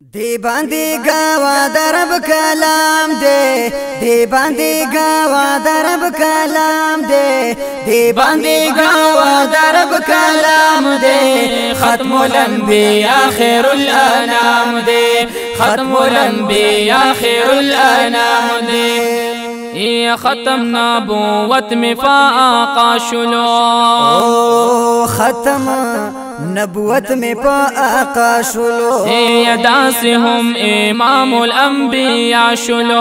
دی باندې گاوا درب کلام دی دی باندې گاوا درب کلام دی دی باندې گاوا درب کلام دی ختم الانبیاء خیر الانام دی ختم الانبیاء خیر الانام دی ختم نبوت میں فاقا شلو ختم نبوت میں فاقا شلو داس ہم امام الانبیاء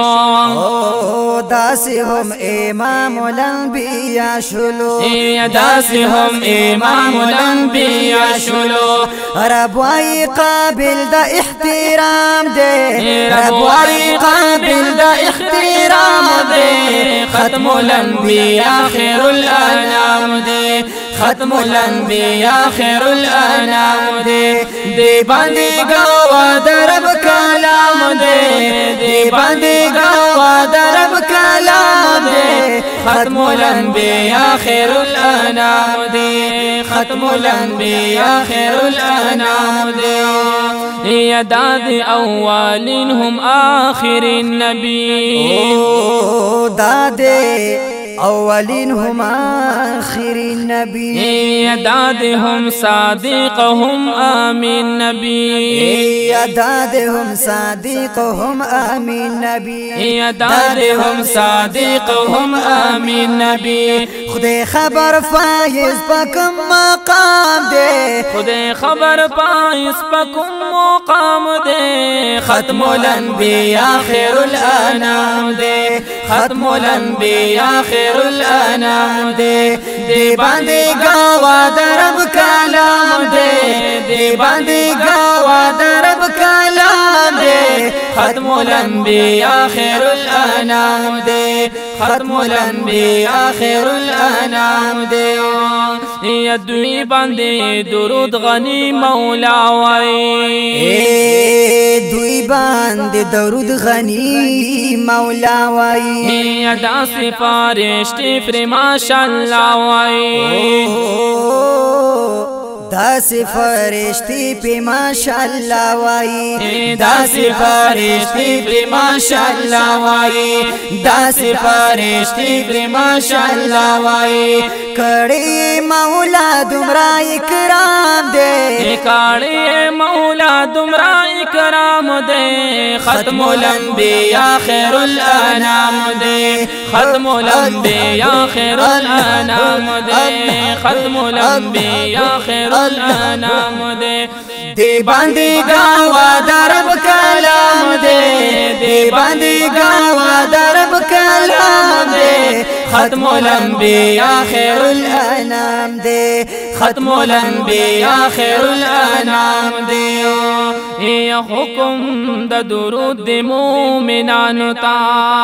شلو داس ہم امام الانبیاء شلو داس ہم امام الانبیاء شلو ربوائی قابل دا احترام دے ربوائی قابل دا احترام دے ختم الانبیاء خیر الانام دے ختم الانبیاء خیر الانام دے دی باندی گاوا درب کلام دے دی باندی گاوا درب کلام دے ختم الانبیاء خیر الانام دے ختم الانبیاء خیر الانام دے یداد اولین ہم آخر النبی داد اولین ہم آخر النبی داد ہم صادق ہم آمین نبی داد ہم صادق ہم آمین نبی داد ہم صادق ہم آمین نبی خدے خبر فائز پکم مقام دے خدے خبر فائز پکم مقام دے ختم الانبیاء خیر الانام دے ختم الانبیاء خیر الانام دے دی باندی گاوا درب کلام دے دی باندی گاوا درب کلام دے ختم الانبیاء خیر الانام دے ختم الانبیاء خیر الانام دے یدوی باندی درود غنی مولا وائی دوی باندې درود غنی مولا وای یدا سفارشتی پر ماشاءالله وای دا سفارشتی پی ماشاءالله وای دا سفارشتی پر ماشاءالله وای دا سفارشتی پر ماشاءالله وای کړي مولا دمرا اکرام دے کړي مولا دمرا اکرام دے ختم الانبیاء خیر الانام دے ختم الانبیاء خیر الانام دے ختم الانبیاء خیر الانام دے دی باندی گاوا درب کلام دے دی باندی گاوا درب کلام دے ختم الانبیاء خیر الانام دے ختم الانبیاء خیر الانام دے یا حکم دا درود دی مومنانو تا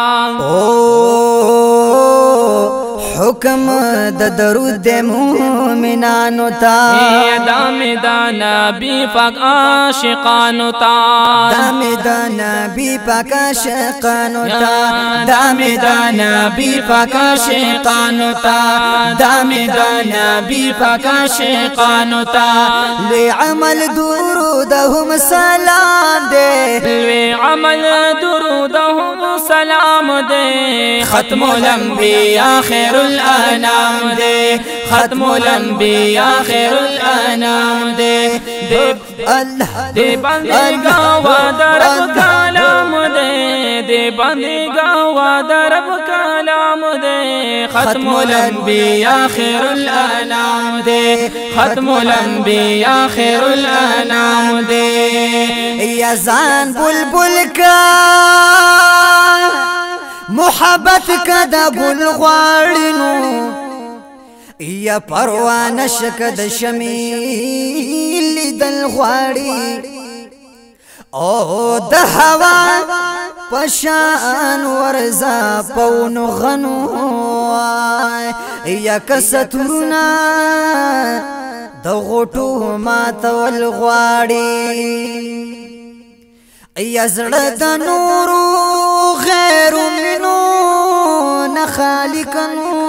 حکم د درود د مومنانو تا دام دا نبی پاک عاشقانو تا دام دا نبی پاک عاشقانو تا دام دا نبی پاک عاشقانو تا دام دا نبی پاک عاشقانو تا لوی عمل درودهم سلام دے لوی عمل درودهم سلام دے ختم الانبیاء خیر الانام دے ختم الانبیاء خیر الانام دے دی باندی گاوا درب کلام دے دی باندی گاوا درب کلام دے ختم الانبیاء خیر الانام دے ختم الانبیاء خیر الانام دے یا زان بلبل کا محبت کا دا بل غواړنو یا پروانه شک د شمیل دل غواړي او د هوا پشان ورزا پونو غنو یا کسترنا د غټو ماتول غواړي یا زړه د نورو غیر منو نه خالقنو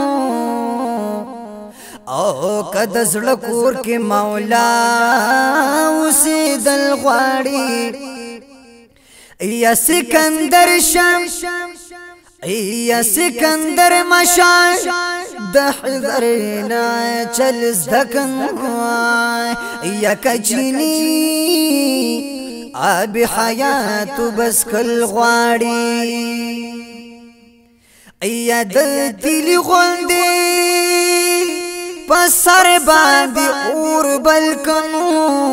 او کد زړه کور کې مولا اوسې دل غواړي یا سکندر شم یا سکندر مشان د حذرنا چل زدکن یا کچینی آب حیات بس کل غواړي یا د دلی غوندې پسر باندې اور بلکنو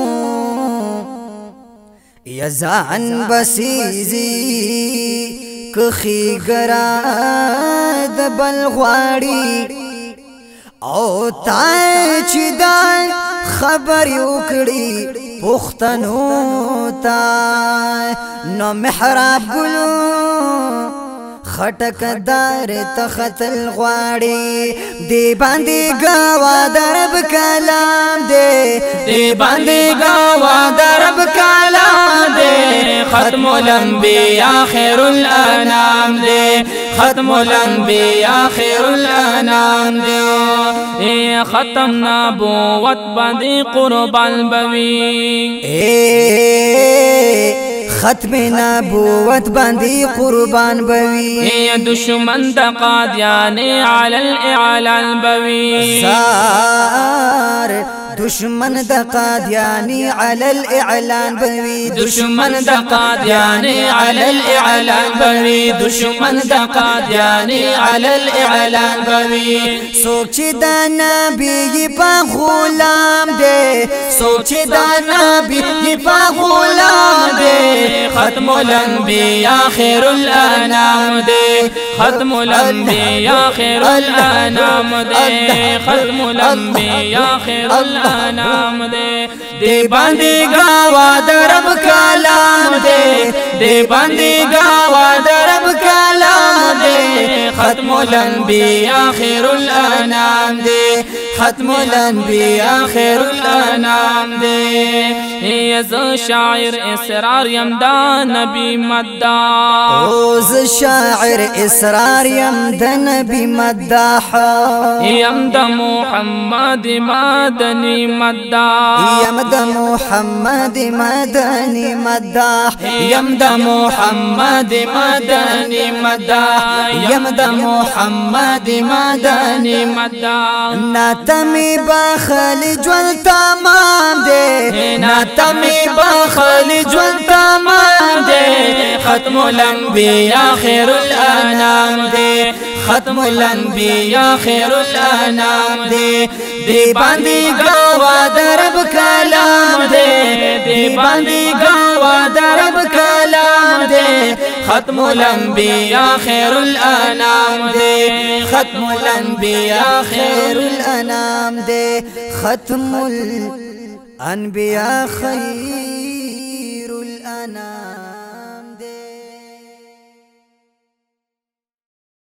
یا ځان بسیزي کخی ګرا د بل غواړي او تای چې دا خبر وکړي پښتنو ته نو محراب ګلو خټک دار تختل غواړي دی باندې غوا درب کلام دی باندې غوا درب کلام دی ختم الانبیاء خیر الانام دی ختم الانبیاء خیر الانام دی ختم نبوت باندې قربان بوي ختم نبوت باندې قربان بوي دشمن د قادیان علی الاعلان بوي زار دشمن د قادیانی علی الاعلان بوي دشمن د قادیانی علی الاعلان بوي دشمن د قادیانی علی الاعلان بوي سوچ د نبی په غلام دی سوچ د نبی په غلام دی ختم الانبیاء خیر الانام دی ختم الانبیاء خیر الانام دی ختم الانبیاء خیر الانام دی دی باندې غوا درب کلام دی دی باندې غوا درب کلام دی ختم الانبیاء خیر الانام دی ختم الانبیاء خیر الانام دی یز شاعر اسرار یم دا نبی مداح اوز شاعر اسرار یم دا نبی مداح یم دا محمد مدنی مداح یم دا محمد مدنی مداح یم دا محمد مدنی مداح یم دا محمد مدنی مداح ناتمی بخل جول تمام دے ناتمی بخل جول تمام دے ختم الانبیاء خیر الانام دے ختم الانبیاء خیر الانام دے دی باندې غوا درب کلام دے دی باندې غوا درب کلام دے ختم الانبیاء خیر الانام دے ختم الانبیاء خیر الانام دے ختم الانبیاء خیر الانام